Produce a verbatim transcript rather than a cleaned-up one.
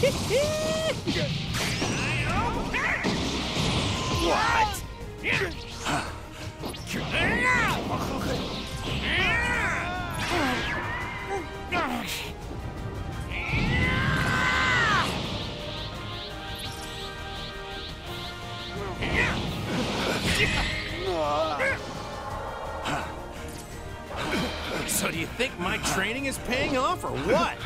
What? So do you think my training is paying off or what?